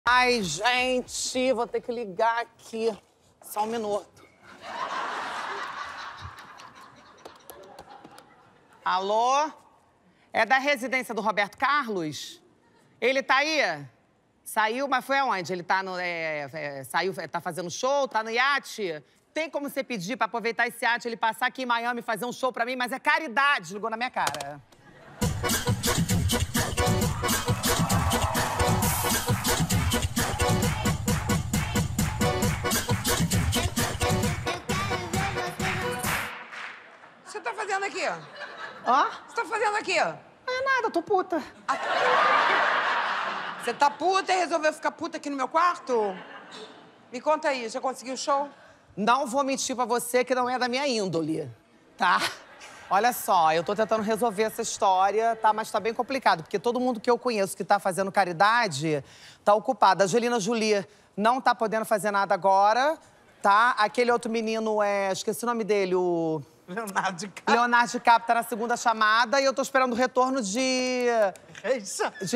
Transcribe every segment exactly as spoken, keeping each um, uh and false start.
Ai, gente, vou ter que ligar aqui. Só um minuto. Alô? É da residência do Roberto Carlos? Ele tá aí? Saiu, mas foi aonde? Ele tá no... É, é, saiu, tá fazendo show? Tá no iate? Tem como você pedir pra aproveitar esse iate, ele passar aqui em Miami e fazer um show pra mim? Mas é caridade, ligou na minha cara. O que você tá fazendo aqui? Hã? O que você tá fazendo aqui? Não é nada, eu tô puta. Você tá puta e resolveu ficar puta aqui no meu quarto? Me conta aí, já conseguiu o show? Não vou mentir pra você que não é da minha índole, tá? Olha só, eu tô tentando resolver essa história, tá? Mas tá bem complicado, porque todo mundo que eu conheço que tá fazendo caridade tá ocupado. A Angelina Jolie não tá podendo fazer nada agora, tá? Aquele outro menino, é... esqueci o nome dele, o... Leonardo DiCaprio. Leonardo DiCaprio tá na segunda chamada e eu tô esperando o retorno de... Reisa. de...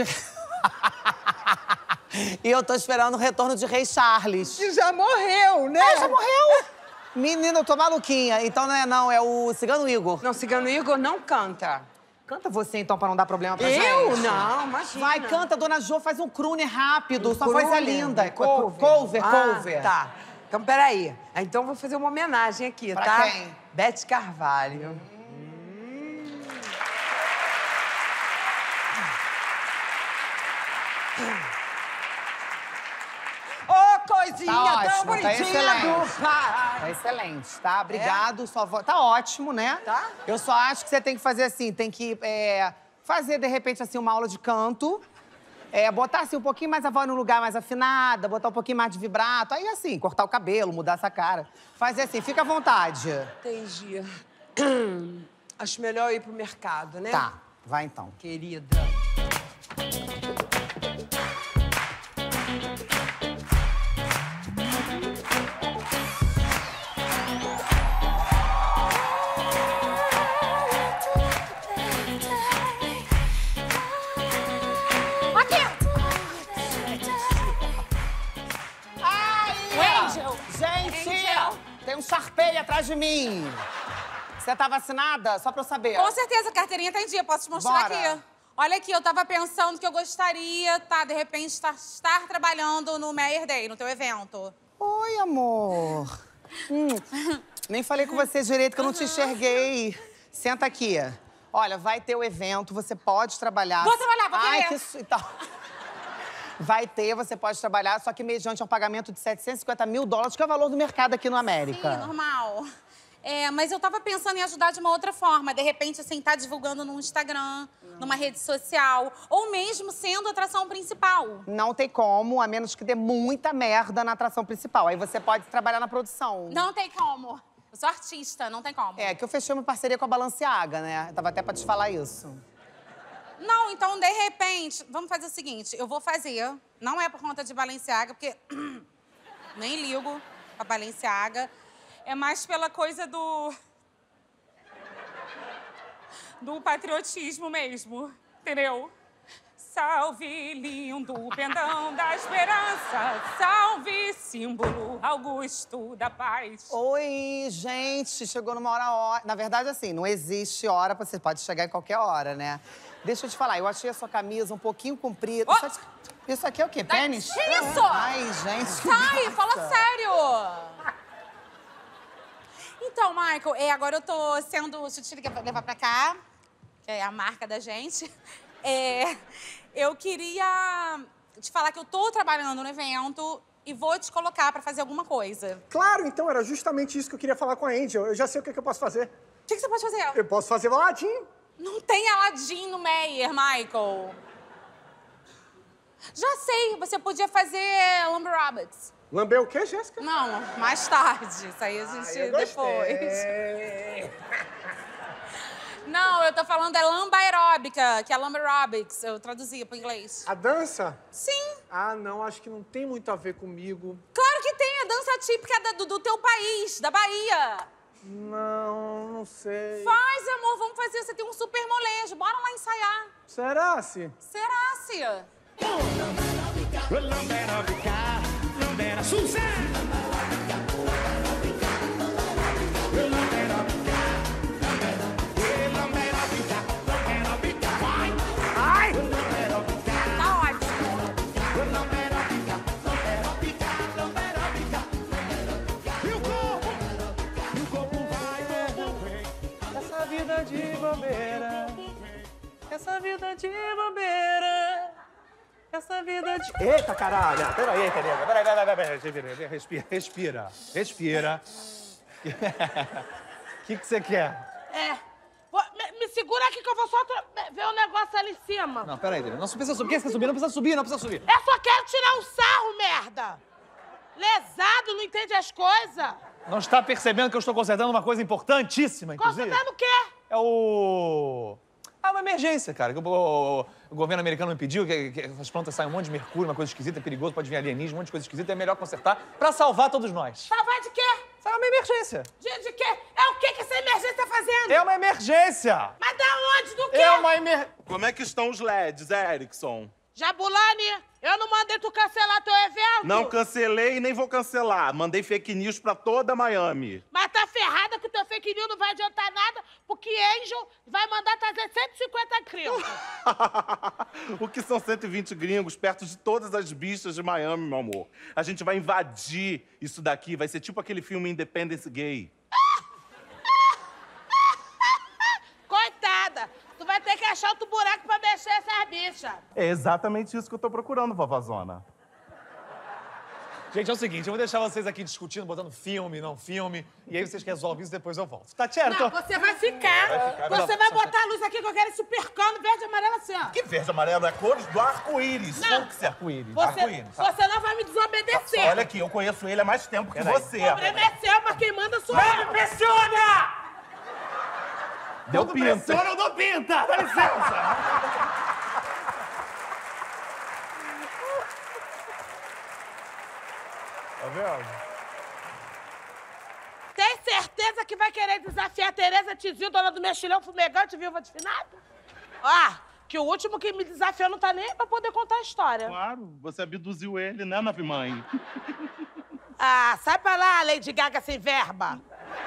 E eu tô esperando o retorno de Rei Charles. Que já morreu, né? É, já morreu! Menina, eu tô maluquinha. Então não é não, é o Cigano Igor. Não, Cigano Igor não canta. Canta você, então, pra não dar problema pra Eu? gente. Não, imagina. Vai, canta, Dona Jo, faz um crooner rápido. Um Sua voz é crooner? linda. Cover. Cover, Ah, cover. tá. Então, peraí. Então, eu vou fazer uma homenagem aqui, Pra tá? quem? Beth Carvalho. Ô, coisinha Tá tão ótimo, tá bonitinha excelente. do pai. Tá excelente, tá? Obrigado, sua voz... Tá ótimo, né? Tá. Eu só acho que você tem que fazer assim, tem que é, fazer, de repente, assim, uma aula de canto. É, botar, assim, um pouquinho mais a voz no lugar mais afinada, botar um pouquinho mais de vibrato. Aí, assim, cortar o cabelo, mudar essa cara. Fazer assim, fica à vontade. Entendi. Acho melhor ir pro mercado, né? Tá, vai então. Querida. Tem um Sharpay atrás de mim. Você tá vacinada? Só pra eu saber. Com certeza, a carteirinha tá em dia. Posso te mostrar Bora. aqui. Olha aqui, eu tava pensando que eu gostaria, tá, de repente, estar, estar trabalhando no Meyer Day, no teu evento. Oi, amor. hum, nem falei com você direito, que eu não te enxerguei. Senta aqui. Olha, vai ter o evento, você pode trabalhar. Vou trabalhar, vou Ai, querer. que su... então... Vai ter, você pode trabalhar, só que mediante um pagamento de setecentos e cinquenta mil dólares, que é o valor do mercado aqui no América. Sim, normal. É, mas eu tava pensando em ajudar de uma outra forma. De repente, assim, tá divulgando no Instagram, não. numa rede social, ou mesmo sendo a atração principal. Não tem como, a menos que dê muita merda na atração principal. Aí você pode trabalhar na produção. Não tem como. Eu sou artista, não tem como. É, que eu fechei uma parceria com a Balenciaga, né? Eu tava até pra te falar isso. Não, então, de repente, vamos fazer o seguinte, eu vou fazer, não é por conta de Balenciaga, porque nem ligo pra Balenciaga, é mais pela coisa do... do patriotismo mesmo, entendeu? Salve, lindo pendão da esperança, salve, símbolo augusto da paz. Oi, gente, chegou numa hora... hora. Na verdade, assim, não existe hora, você pode chegar em qualquer hora, né? Deixa eu te falar, eu achei a sua camisa um pouquinho comprida. Oh! Isso, isso aqui é o quê? Pênis? Que isso? Ai, gente. Sai, fala nossa. sério! Então, Michael, é, agora eu tô sendo... Deixa eu te levar pra cá, que é a marca da gente. É, eu queria te falar que eu tô trabalhando no evento e vou te colocar pra fazer alguma coisa. Claro, então, era justamente isso que eu queria falar com a Angel. Eu já sei o que, que eu posso fazer. O que, que você pode fazer? Eu posso fazer Aladdin. Não tem Aladdin no Meyer, Michael. Já sei, você podia fazer Lumber Roberts. Lamber o quê, Jéssica? Não, mais tarde. Isso aí a gente eu depois. gostei. Não, eu tô falando é lamba aeróbica, que é lumber aerobics. Eu traduzi pro inglês. A dança? Sim. Ah, não, acho que não tem muito a ver comigo. Claro que tem, a dança típica da- do, do teu país, da Bahia. Não, não sei. Faz, amor, vamos fazer. Você tem um super molejo. Bora lá ensaiar. Será, se? Será, Cia? Lambera picar, lambera Suzana. Lambera picar, lambera, lambera picar, lambera picar. Vai! Ai! Lambera picar, Tá ótimo. lambera picar, lambera picar, lambera picar. E o corpo? E o corpo vai, corpo vem. Essa vida de bobeira, essa vida de bobeira, essa vida de... Eita, caralho! Peraí, Tereza, peraí, peraí, peraí, respira, respira, respira, respira. O que que você quer? É. Pô, me, me segura aqui que eu vou só tra- ver o negócio ali em cima. Não, peraí, Tereza, não precisa subir, quer subir, não precisa subir, não precisa subir. Eu só quero tirar um sarro, merda! Lesado, não entende as coisas? Não está percebendo que eu estou consertando uma coisa importantíssima, inclusive? Consertando o quê? É o... Ah, uma emergência, cara. que O, o- o governo americano me pediu que, que essas plantas saem um monte de mercúrio, uma coisa esquisita, é perigoso, pode vir alienígena, um monte de coisa esquisita, é melhor consertar pra salvar todos nós. Salvar de quê? Isso é uma emergência. De, de quê? É o que que essa emergência tá fazendo? É uma emergência! Mas da onde? Do quê? É uma emergência! Como é que estão os L E Ds, Erickson? Jabulani, eu não mandei tu cancelar teu evento. Não cancelei e nem vou cancelar. Mandei fake news pra toda Miami. Mas tá ferrada que o teu fake news não vai adiantar nada, porque Angel vai mandar trazer cento e cinquenta gringos. O que são cento e vinte gringos perto de todas as bichas de Miami, meu amor? A gente vai invadir isso daqui. Vai ser tipo aquele filme Independence Gay. Coitada, tu vai ter que achar outro buraco pra mexer essas bichas. É exatamente isso que eu tô procurando, vovózona. Gente, é o seguinte, eu vou deixar vocês aqui discutindo, botando filme, não filme, e aí vocês resolvem isso e depois eu volto. Tá certo? Não, você vai ficar. Vai ficar, Você não, vai só- botar a luz aqui que eu quero esse percano verde e amarelo assim, ó. Que verde e amarelo é cores do arco-íris. Não. Como que isso é arco-íris? Você, Arco-íris. você não vai me desobedecer. Olha aqui, eu conheço ele há mais tempo que você. O problema é seu, mas quem manda sou eu. Pressiona! Deu Quando pinta. pressiona, eu dou pinta! Dá licença! Tá vendo? Tem certeza que vai querer desafiar a Tereza Tizil, dona do mexilhão fumegante, viúva de finado? Ó, que o último que me desafiou não tá nem aí pra poder contar a história. Claro, você abduziu ele, né, nave mãe? Ah, sai pra lá, Lady Gaga sem verba.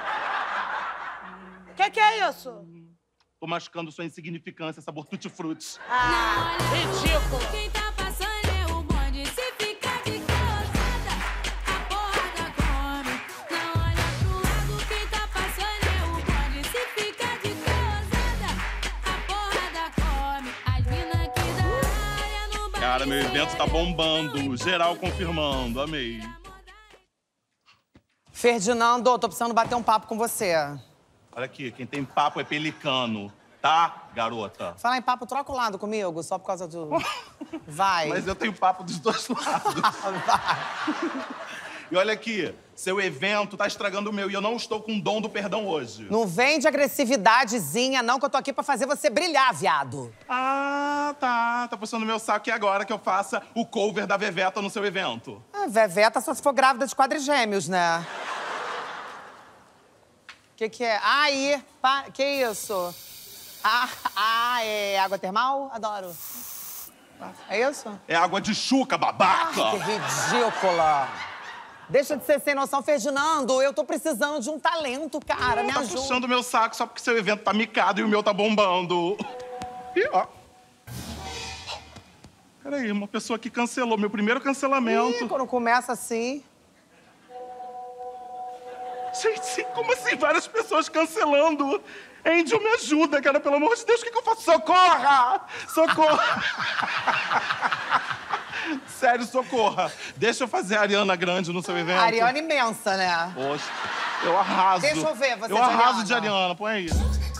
Que que é isso? Tô machucando sua insignificância, sabor tutti-frutti. Ah, ridículo. Quem tá passando é o bonde. Se ficar de calçada, a porra come. Não olha pro lado. Quem tá passando é o bonde. Se ficar de calçada, a porra come. As mina aqui da área no baile. Cara, meu evento tá bombando. Geral confirmando, amei. Ferdinando, tô precisando bater um papo com você. Olha aqui, quem tem papo é pelicano, tá, garota? Falar em papo, troca o lado comigo, só por causa do... Vai. Mas eu tenho papo dos dois lados. Vai. E olha aqui, seu evento tá estragando o meu e eu não estou com o dom do perdão hoje. Não vem de agressividadezinha, não, que eu tô aqui pra fazer você brilhar, viado. Ah, tá. Tá puxando meu saco e agora que eu faça o cover da Veveta no seu evento. Ah, Veveta só se for grávida de quadrigêmeos, né? Que que é? Ah, aí, pa... que isso? Ah, ah, é água termal? Adoro. É isso? É água de chuca, babaca! Que ridícula. Deixa de ser sem noção, Ferdinando. Eu tô precisando de um talento, cara. Me tá ajuda. puxando meu saco só porque seu evento tá micado e o meu tá bombando. E, ó. Peraí, uma pessoa que cancelou meu primeiro cancelamento. Ih, quando começa assim... Gente, como assim? Várias pessoas cancelando. Angel, me ajuda, cara. Pelo amor de Deus, o que, que eu faço? Socorra! Socorra! Sério, socorra. Deixa eu fazer a Ariana Grande no seu evento. Ariana imensa, né? Poxa, eu arraso. Deixa eu ver você Eu de arraso Ariana. de Ariana, põe aí.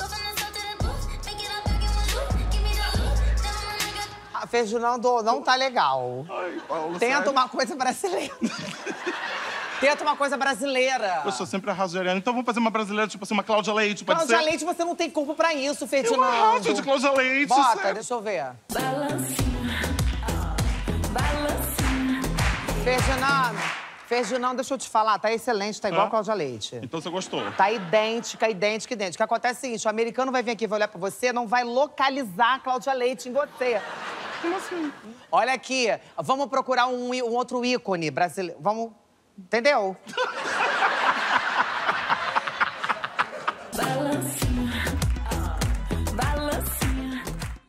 Ah, Ferdinando, não tá legal. Ai, Paulo, Tenta sério. uma coisa brasileira. Tenta uma coisa brasileira. Poxa, eu sempre arraso de Ariana. Então vamos fazer uma brasileira, tipo assim, uma Cláudia Leite, pode Cláudia ser? Leite, você não tem corpo pra isso, Eu Ferdinando. arraso de Cláudia Leite, Bota, sério. deixa eu ver. Balancinha, balancinha. Ferdinando, Ferdinando, deixa eu te falar, tá excelente, tá igual É? a Cláudia Leite. Então você gostou. Tá idêntica, idêntica, idêntica. O que acontece é o seguinte, o americano vai vir aqui, vai olhar pra você, não vai localizar a Cláudia Leite em você. Como assim? Olha aqui, vamos procurar um, í- um outro ícone brasileiro. Vamos. Entendeu?